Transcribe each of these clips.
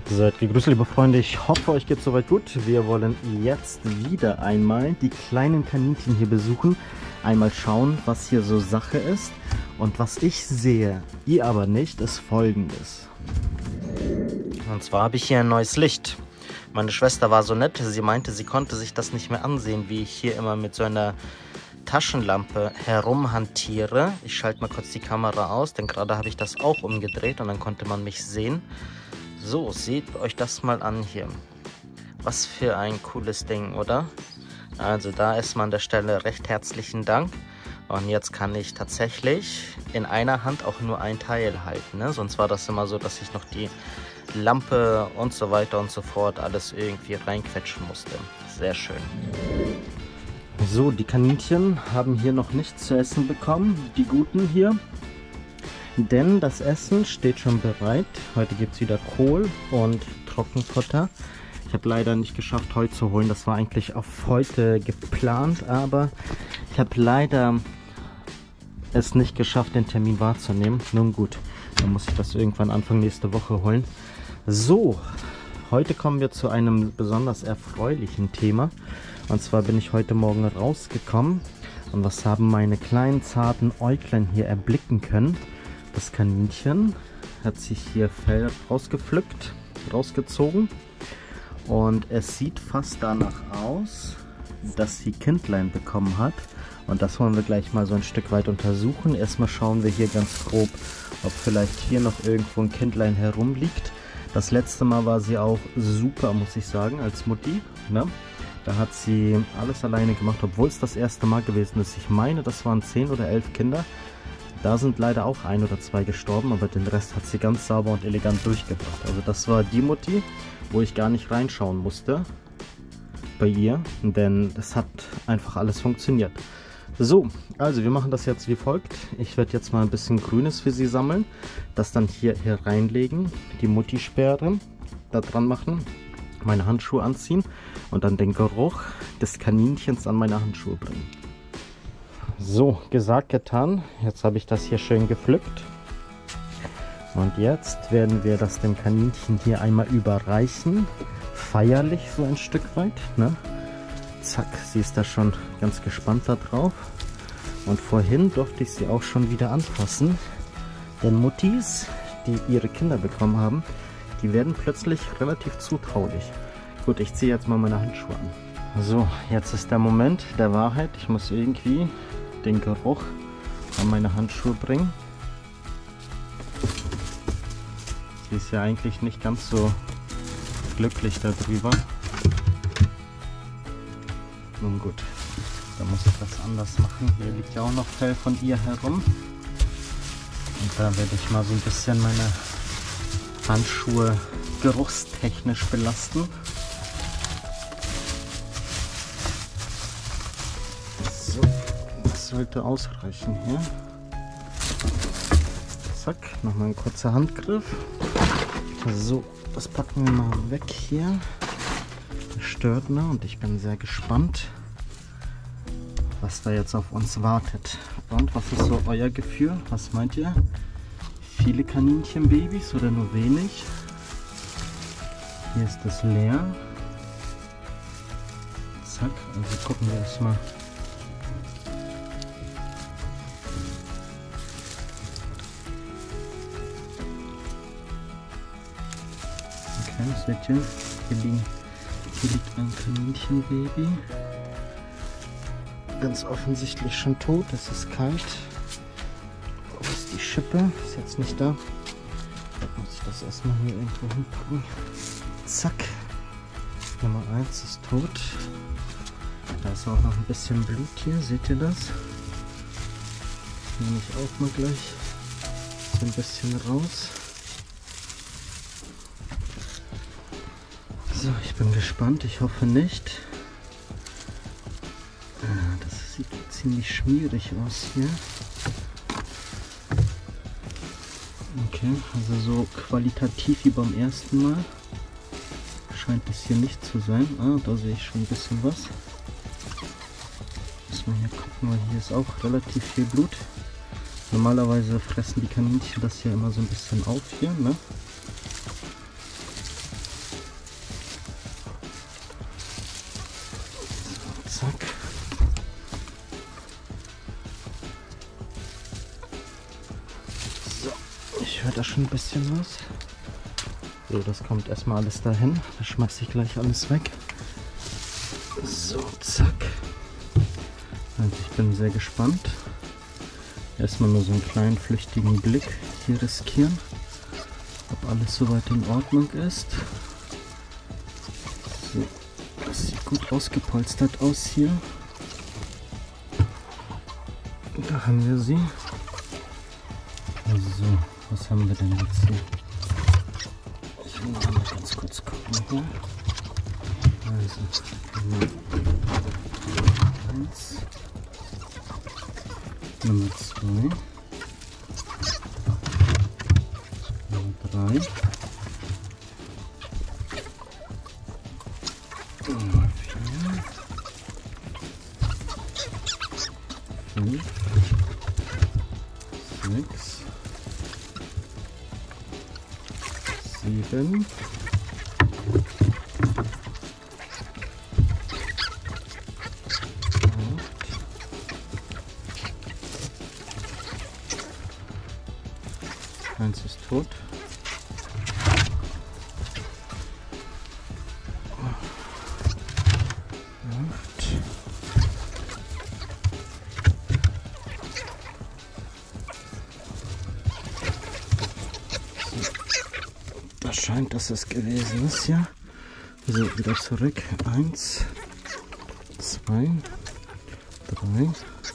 Seid gegrüßt, liebe Freunde. Ich hoffe, euch geht soweit gut. Wir wollen jetzt wieder einmal die kleinen Kaninchen hier besuchen. Einmal schauen, was hier so Sache ist. Und was ich sehe, ihr aber nicht, ist Folgendes. Und zwar habe ich hier ein neues Licht. Meine Schwester war so nett, sie meinte, sie konnte sich das nicht mehr ansehen, wie ich hier immer mit so einer Taschenlampe herumhantiere. Ich schalte mal kurz die Kamera aus, denn gerade habe ich das auch umgedreht und dann konnte man mich sehen. So, seht euch das mal an hier. Was für ein cooles Ding, oder? Also da erstmal an der Stelle recht herzlichen Dank. Und jetzt kann ich tatsächlich in einer Hand auch nur ein Teil halten, ne? Sonst war das immer so, dass ich noch die Lampe und so weiter und so fort alles irgendwie reinquetschen musste. Sehr schön. So, die Kaninchen haben hier noch nichts zu essen bekommen, die Guten hier. Denn das Essen steht schon bereit. Heute gibt es wieder Kohl und Trockenfutter. Ich habe leider nicht geschafft, heute zu holen. Das war eigentlich auf heute geplant, aber ich habe leider es nicht geschafft, den Termin wahrzunehmen. Nun gut, dann muss ich das irgendwann Anfang nächste Woche holen. So, heute kommen wir zu einem besonders erfreulichen Thema. Und zwar bin ich heute Morgen rausgekommen. Und was haben meine kleinen zarten Äuglein hier erblicken können? Das Kaninchen hat sich hier Fell rausgepflückt, rausgezogen. Und es sieht fast danach aus, dass sie Kindlein bekommen hat. Und das wollen wir gleich mal so ein Stück weit untersuchen. Erstmal schauen wir hier ganz grob, ob vielleicht hier noch irgendwo ein Kindlein herumliegt. Das letzte Mal war sie auch super, muss ich sagen, als Mutti, ne? Da hat sie alles alleine gemacht, obwohl es das erste Mal gewesen ist. Ich meine, das waren 10 oder 11 Kinder. Da sind leider auch 1 oder 2 gestorben, aber den Rest hat sie ganz sauber und elegant durchgebracht. Also das war die Mutti, wo ich gar nicht reinschauen musste bei ihr, denn das hat einfach alles funktioniert. So, also wir machen das jetzt wie folgt. Ich werde jetzt mal ein bisschen Grünes für sie sammeln, das dann hier reinlegen, die Mutti-Sperre da dran machen, meine Handschuhe anziehen und dann den Geruch des Kaninchens an meine Handschuhe bringen. So, gesagt, getan. Jetzt habe ich das hier schön gepflückt. Und jetzt werden wir das dem Kaninchen hier einmal überreichen. Feierlich so ein Stück weit, ne? Zack, sie ist da schon ganz gespannt da drauf. Und vorhin durfte ich sie auch schon wieder anfassen. Denn Muttis, die ihre Kinder bekommen haben, die werden plötzlich relativ zutraulich. Gut, ich ziehe jetzt mal meine Handschuhe an. So, jetzt ist der Moment der Wahrheit. Ich muss irgendwie den Geruch an meine Handschuhe bringen. Sie ist ja eigentlich nicht ganz so glücklich darüber. Nun gut, da muss ich was anders machen. Hier liegt ja auch noch Fell von ihr herum. Und da werde ich mal so ein bisschen meine Handschuhe geruchstechnisch belasten. So, das sollte ausreichen hier. Zack, nochmal ein kurzer Handgriff. So, das packen wir mal weg hier. Das stört mir und ich bin sehr gespannt, was da jetzt auf uns wartet. Und was ist so euer Gefühl? Was meint ihr? Viele Kaninchenbabys oder nur wenig? Hier ist es leer. Zack, also gucken wir das mal. Okay, seht ihr? Hier liegt ein Kaninchenbaby. Ganz offensichtlich schon tot, es ist kalt. Wo ist die Schippe? Ist jetzt nicht da. Muss ich das erstmal hier irgendwo hinpacken. Zack. Nummer 1 ist tot. Da ist auch noch ein bisschen Blut hier, seht ihr das? Nehme ich auch mal gleich so ein bisschen raus. So, ich bin gespannt, ich hoffe nicht. Das sieht ziemlich schmierig aus hier. Okay, also so qualitativ wie beim ersten Mal scheint es hier nicht zu sein. Ah, da sehe ich schon ein bisschen was. Muss man hier gucken, weil hier ist auch relativ viel Blut. Normalerweise fressen die Kaninchen das hier immer so ein bisschen auf hier, ne? Zack. So, ich höre da schon ein bisschen was. So, das kommt erstmal alles dahin. Da schmeiße ich gleich alles weg. So, zack. Also ich bin sehr gespannt. Erstmal nur so einen kleinen flüchtigen Blick hier riskieren, ob alles soweit in Ordnung ist. So, das sieht gut ausgepolstert aus hier. Da haben wir sie. So, was haben wir denn jetzt hier? Ich will noch mal ganz kurz gucken hier. Also, Nummer 1, Nummer 2, Nummer 3, Nummer 4, 5, 6, 7, 1 ist tot. Das scheint, dass es gewesen ist, ja. So, wieder zurück. 1, 2, 3,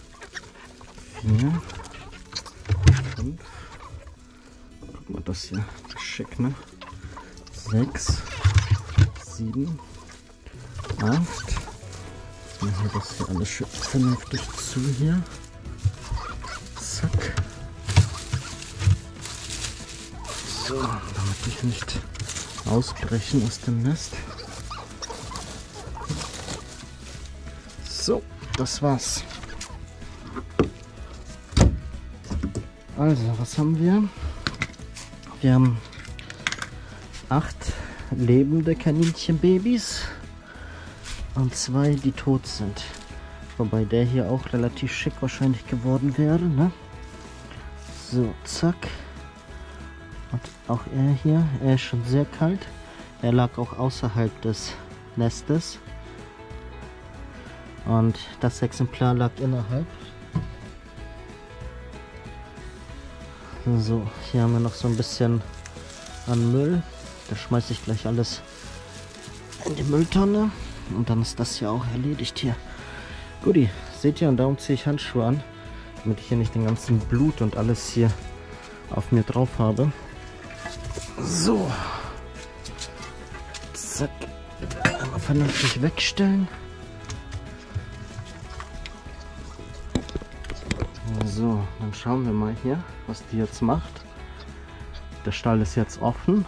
4, 5. Guck mal, das hier. Schick, ne? 6, 7, 8. Machen wir das hier alles schön vernünftig zu hier. Zack. So, damit ich nicht ausbrechen aus dem Nest. So, das war's. Also, was haben wir? Wir haben 8 lebende Kaninchenbabys und 2, die tot sind. Wobei der hier auch relativ schick wahrscheinlich geworden wäre, ne? So, zack. Und auch er hier, er ist schon sehr kalt. Er lag auch außerhalb des Nestes. Und das Exemplar lag innerhalb. So, hier haben wir noch so ein bisschen an Müll. Da schmeiße ich gleich alles in die Mülltonne. Und dann ist das hier auch erledigt hier. Guti, seht ihr, und darum ziehe ich Handschuhe an, damit ich hier nicht den ganzen Blut und alles hier auf mir drauf habe. So. Zack. Einmal vernünftig wegstellen. So, dann schauen wir mal hier, was die jetzt macht. Der Stall ist jetzt offen.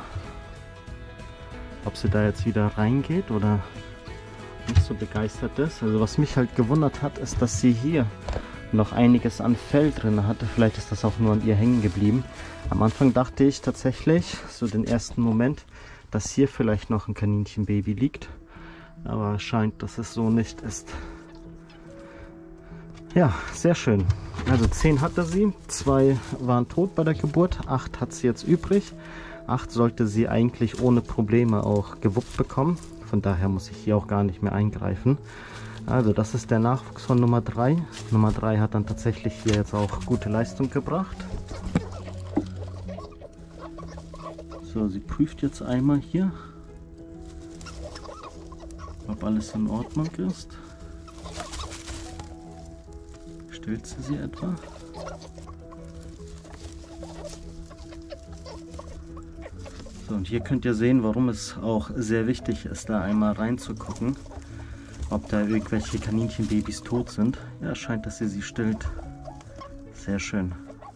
Ob sie da jetzt wieder reingeht oder nicht so begeistert ist. Also was mich halt gewundert hat, ist, dass sie hier noch einiges an Fell drin hatte. Vielleicht ist das auch nur an ihr hängen geblieben. Am Anfang dachte ich tatsächlich, so den ersten Moment, dass hier vielleicht noch ein Kaninchenbaby liegt. Aber es scheint, dass es so nicht ist. Ja, sehr schön. Also 10 hatte sie, 2 waren tot bei der Geburt, 8 hat sie jetzt übrig. 8 sollte sie eigentlich ohne Probleme auch gewuppt bekommen. Von daher muss ich hier auch gar nicht mehr eingreifen. Also das ist der Nachwuchs von Nummer 3. Nummer 3 hat dann tatsächlich hier jetzt auch gute Leistung gebracht. So, sie prüft jetzt einmal hier, ob alles in Ordnung ist. Stillt sie etwa? So, und hier könnt ihr sehen, warum es auch sehr wichtig ist, da einmal reinzugucken, ob da irgendwelche Kaninchenbabys tot sind. Ja, scheint, dass sie stillt. Sehr schön.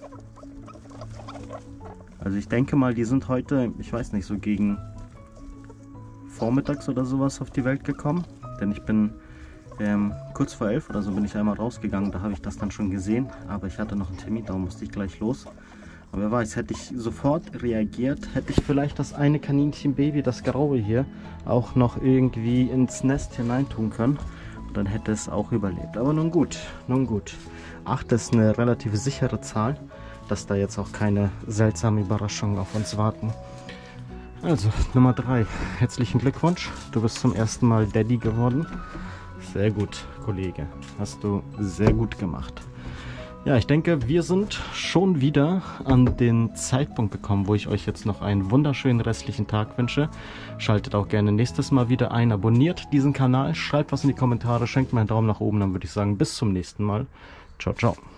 Also ich denke mal, die sind heute, ich weiß nicht, so gegen vormittags oder sowas auf die Welt gekommen. Denn ich bin kurz vor 11 oder so bin ich einmal rausgegangen, da habe ich das dann schon gesehen. Aber ich hatte noch einen Termin, darum musste ich gleich los. Aber wer weiß, hätte ich sofort reagiert, hätte ich vielleicht das eine Kaninchenbaby, das graue hier, auch noch irgendwie ins Nest hineintun können. Dann hätte es auch überlebt. Aber nun gut, nun gut. 8 ist eine relativ sichere Zahl, dass da jetzt auch keine seltsamen Überraschungen auf uns warten. Also, Nummer 3. Herzlichen Glückwunsch. Du bist zum ersten Mal Daddy geworden. Sehr gut, Kollege. Hast du sehr gut gemacht. Ja, ich denke, wir sind schon wieder an den Zeitpunkt gekommen, wo ich euch jetzt noch einen wunderschönen restlichen Tag wünsche. Schaltet auch gerne nächstes Mal wieder ein, abonniert diesen Kanal, schreibt was in die Kommentare, schenkt mir einen Daumen nach oben, dann würde ich sagen, bis zum nächsten Mal. Ciao, ciao.